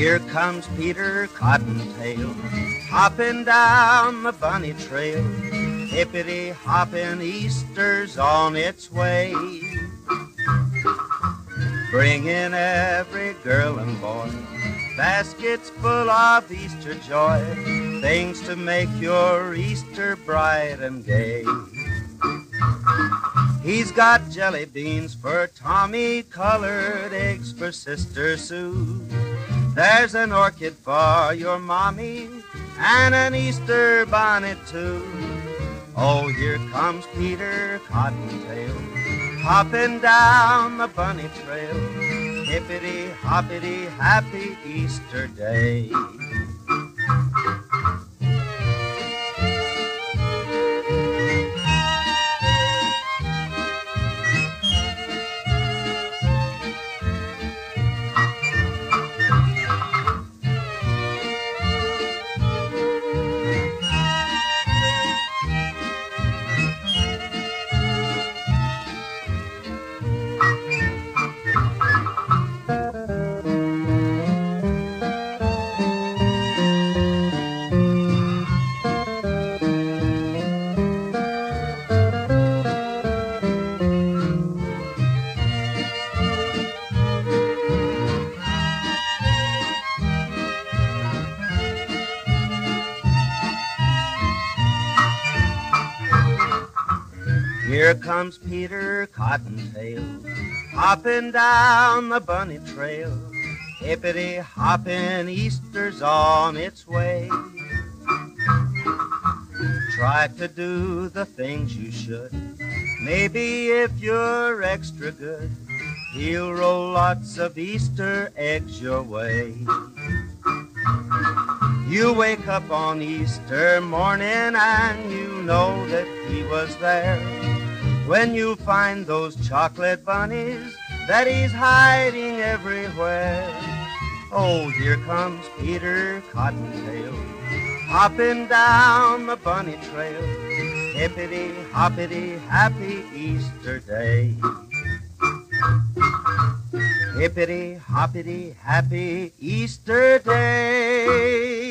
Here comes Peter Cottontail, hopping down the bunny trail. Hippity-hopping, Easter's on its way, bringing every girl and boy baskets full of Easter joy, things to make your Easter bright and gay. He's got jelly beans for Tommy, colored eggs for Sister Sue. There's an orchid for your mommy and an Easter bonnet too. Oh, here comes Peter Cottontail, hopping down the bunny trail. Hippity-hoppity, happy Easter day. Here comes Peter Cottontail, hopping down the bunny trail. Hippity-hopping, Easter's on its way. Try to do the things you should. Maybe if you're extra good, he'll roll lots of Easter eggs your way. You wake up on Easter morning and you know that he was there. When you find those chocolate bunnies that he's hiding everywhere. Oh, here comes Peter Cottontail, hopping down the bunny trail. Hippity-hoppity, happy Easter day. Hippity-hoppity, happy Easter day.